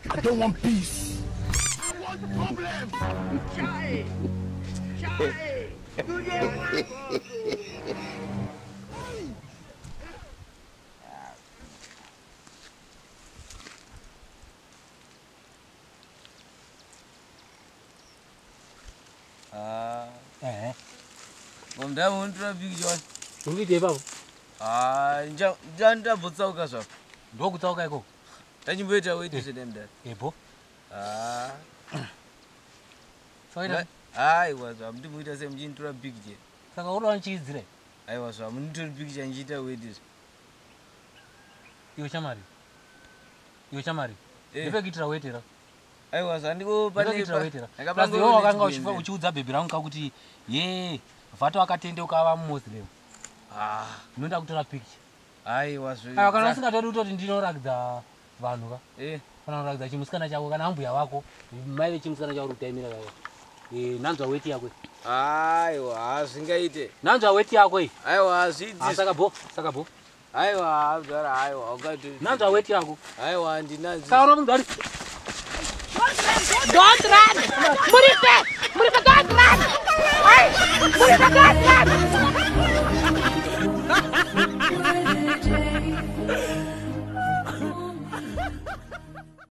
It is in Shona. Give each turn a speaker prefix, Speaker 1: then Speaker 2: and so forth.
Speaker 1: I don't want peace. I want problems. Chai.
Speaker 2: Mda untra big John.
Speaker 3: Ungi deba.
Speaker 2: Janda butsauka so.
Speaker 3: Ndo kutsauka iko.
Speaker 2: Tanyibeta wait is them there.
Speaker 3: Ebo.
Speaker 2: Soida. I was amdimuita sem jintra big je.
Speaker 3: Saka uro anchizire.
Speaker 2: I was amnitra big janjita wait is.
Speaker 3: Yo chamari. Ebe gitira wetera.
Speaker 2: I was andiko pane
Speaker 3: wetera. Plus yo wakanga uchiudza baby rangu kuti ye vato akatendeuka ava Muslim. Nonda kutora picture.
Speaker 2: I was.
Speaker 3: Kana usingatodi utoti ndinorakidza vanhu ka. Kana kurakidza chimusikana chako kana ambuya wako, mai vechimusikana chako kutaimira kaya. Nanzwa weti yako.
Speaker 2: Aiwa, asingaite.
Speaker 3: Nanzwa weti yako iyi.
Speaker 2: Aiwa, azidzi.
Speaker 3: Saka bo.
Speaker 2: Aiwa, abdara aiwa, ukati.
Speaker 3: Nanzwa weti yako.
Speaker 2: Aiwa, ndinazi.
Speaker 3: Saka munhu ari.
Speaker 4: Don't run! Murife, don't run! Hey! Murife, don't run!